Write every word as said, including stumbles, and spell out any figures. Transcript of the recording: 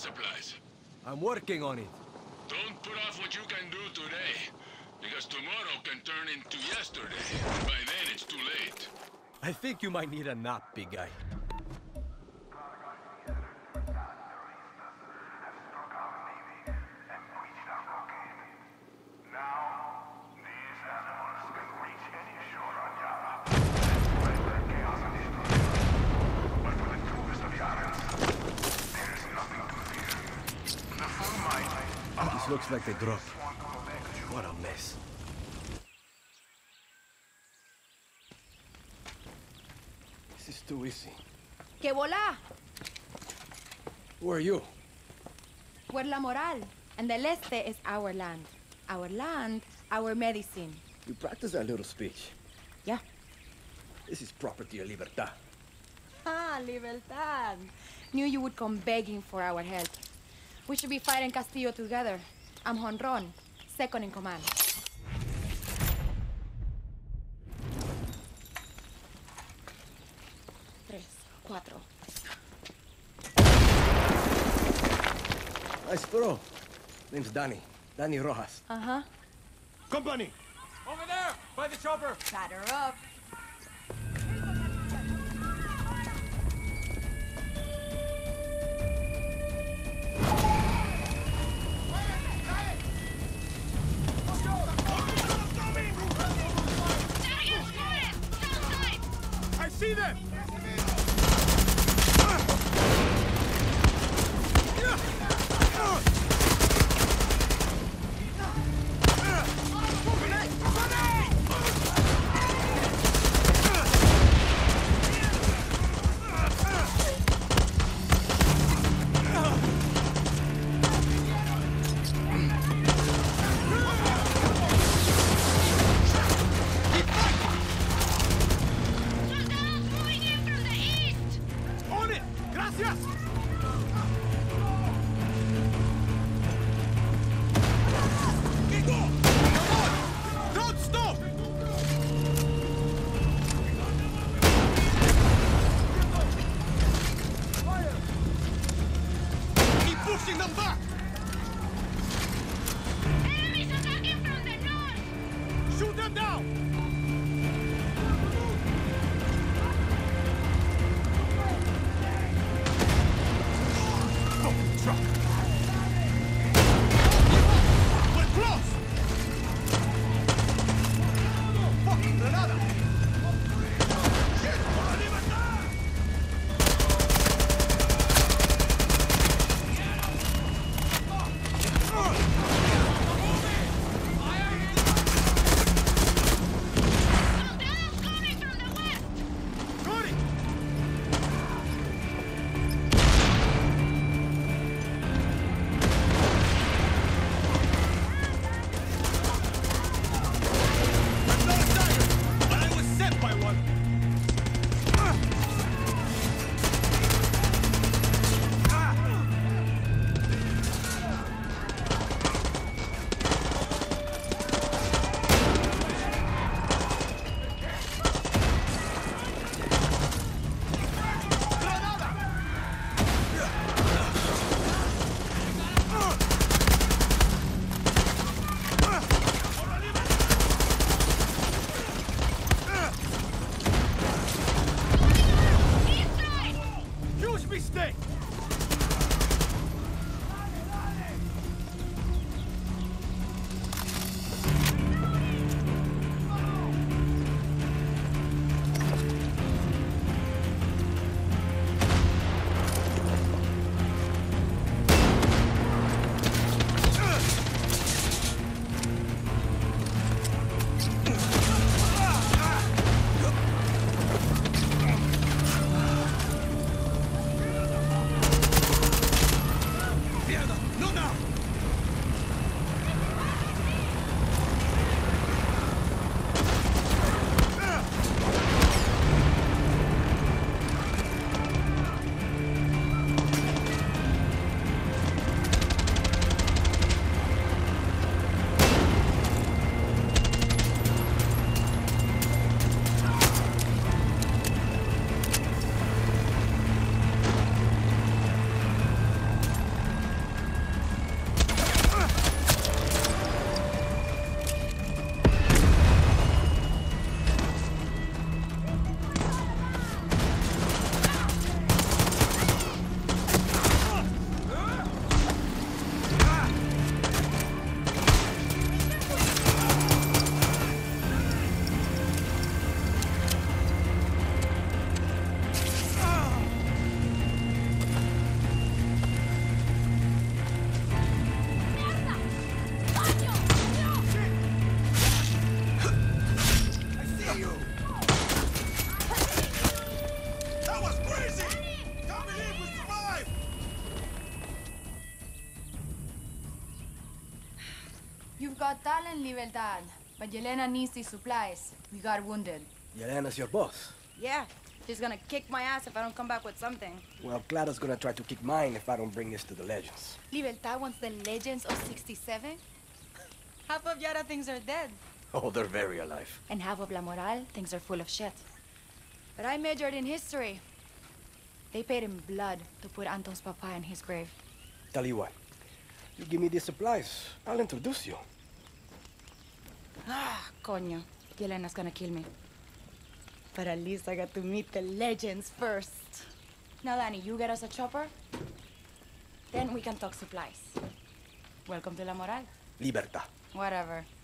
supplies. I'm working on it. Don't put off what you can do today, because tomorrow can turn into yesterday. By then, it's too late. I think you might need a nap, big guy. This looks like they dropped. What a mess. This is too easy. ¡Que volá! Who are you? We're La Moral, and the Leste is our land. Our land, our medicine. You practice that little speech. Yeah. This is property of Libertad. Ah, Libertad. Knew you would come begging for our help. We should be fighting Castillo together. I'm Honron, second in command. Tres, cuatro. Nice throw. Name's Danny. Danny Rojas. Uh-huh. Company! Over there! By the chopper! Batter up. See them! got talent, Libertad. But Yelena needs these supplies. We got wounded. Yelena's your boss. Yeah. She's gonna kick my ass if I don't come back with something. Well, Clara's gonna try to kick mine if I don't bring this to the legends. Libertad wants the legends of sixty-seven? Half of Yara thinks are dead. Oh, they're very alive. And half of La Moral thinks they're full of shit. But I majored in history. They paid in blood to put Anton's papa in his grave. Tell you what, you give me these supplies, I'll introduce you. Ah, coño. Yelena's gonna kill me. But at least I got to meet the legends first. Now, Danny, you get us a chopper. Then we can talk supplies. Welcome to La Moral. Libertad. Whatever.